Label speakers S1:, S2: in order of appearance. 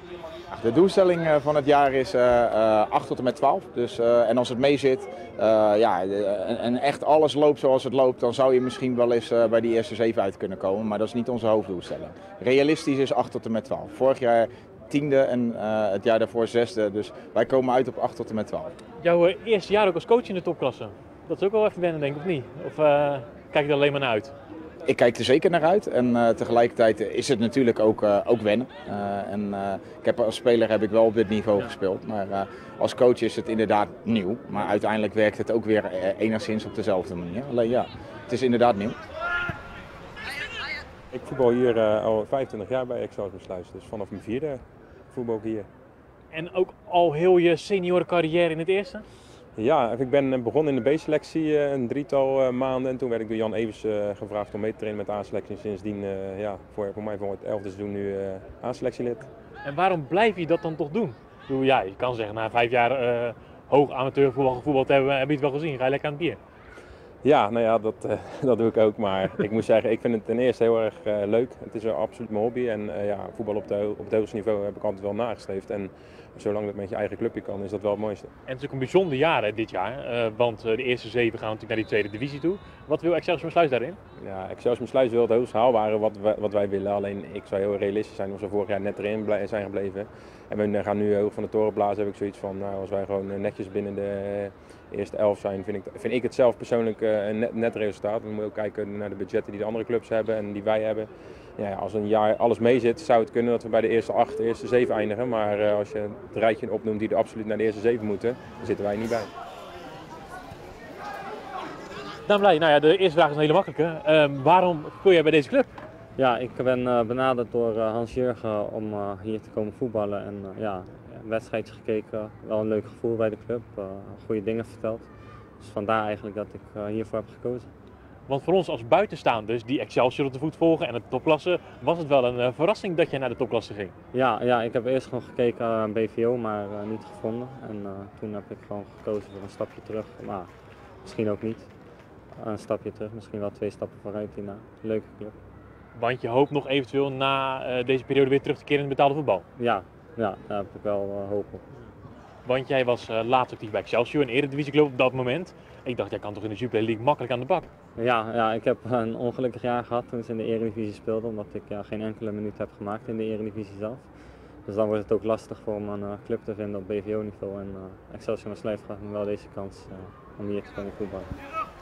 S1: De doelstelling van het jaar is 8 tot en met 12. Dus, en als het mee zit en echt alles loopt zoals het loopt, dan zou je misschien wel eens bij die eerste 7 uit kunnen komen. Maar dat is niet onze hoofddoelstelling. Realistisch is 8 tot en met 12. Vorig jaar 10e en het jaar daarvoor 6e. Dus wij komen uit op 8 tot en met 12.
S2: Jouw eerste jaar ook als coach in de topklasse. Dat is ook wel even wennen, denk ik, of niet? Of kijk je er alleen maar naar uit?
S1: Ik kijk er zeker naar uit en tegelijkertijd is het natuurlijk ook wennen. Als speler heb ik wel op dit niveau gespeeld, maar als coach is het inderdaad nieuw. Maar uiteindelijk werkt het ook weer enigszins op dezelfde manier. Alleen ja, het is inderdaad nieuw.
S3: Ik voetbal hier al 25 jaar bij Excelsior Sluis, dus vanaf mijn 4e voetbal ik hier.
S2: En ook al heel je seniorencarrière in het eerste?
S3: Ja, ik ben begonnen in de B-selectie een drietal maanden en toen werd ik door Jan Evers gevraagd om mee te trainen met de A-selectie. Sindsdien, voor mij voor het 11e seizoen nu A-selectielid.
S2: En waarom blijf je dat dan toch doen? Ik bedoel, ja, je kan zeggen na 5 jaar hoog amateurvoetbal gevoetbald hebben, heb je het wel gezien, ga je lekker aan het bier.
S3: Ja, nou ja, dat doe ik ook, maar ik moet zeggen, ik vind het ten eerste heel erg leuk. Het is absoluut mijn hobby en voetbal op het hoogste niveau heb ik altijd wel nagestreefd. En zolang dat met je eigen clubje kan, is dat wel het mooiste.
S2: En het is natuurlijk een bijzonder jaar hè, dit jaar, want de eerste 7 gaan natuurlijk naar die tweede divisie toe. Wat wil Excelsior Sluis daarin?
S3: Ja, Excelsior Sluis wil het hoogst haalbare wat wij willen, alleen ik zou heel realistisch zijn als we vorig jaar net erin zijn gebleven. En we gaan nu hoog van de toren blazen, heb ik zoiets van, nou, als wij gewoon netjes binnen de eerste 11 zijn, vind ik het zelf persoonlijk een net resultaat. We moeten ook kijken naar de budgetten die de andere clubs hebben en die wij hebben. Ja, als een jaar alles mee zit, zou het kunnen dat we bij de eerste 8, de eerste 7 eindigen. Maar als je het rijtje opnoemt die er absoluut naar de eerste 7 moeten, dan zitten wij niet bij.
S2: Dan blij. Nou ja, de eerste vraag is een hele makkelijke. Waarom voel jij bij deze club?
S4: Ja, ik ben benaderd door Hans Jurgen om hier te komen voetballen en een wedstrijdje gekeken. Wel een leuk gevoel bij de club, goede dingen verteld. Dus vandaar eigenlijk dat ik hiervoor heb gekozen.
S2: Want voor ons als buitenstaanders die Excelsior op de voet volgen en de topklasse, was het wel een verrassing dat je naar de topklasse ging.
S4: Ja, ik heb eerst gewoon gekeken naar BVO, maar niet gevonden. En toen heb ik gewoon gekozen voor een stapje terug. Maar misschien ook niet. Een stapje terug, misschien wel 2 stappen vooruit hierna. Leuke club.
S2: Want je hoopt nog eventueel na deze periode weer terug te keren in het betaalde voetbal.
S4: Ja, daar heb ik wel hoop op.
S2: Want jij was laatst actief bij Excelsior, een eredivisieclub op dat moment. Ik dacht, jij kan toch in de Jupiler League makkelijk aan de bak?
S4: Ja, ik heb een ongelukkig jaar gehad toen ze in de Eredivisie speelden, omdat ik geen enkele minuut heb gemaakt in de Eredivisie zelf. Dus dan wordt het ook lastig voor om een club te vinden op BVO-niveau. En Excelsior Sluis gaf me wel deze kans om hier te komen voetballen.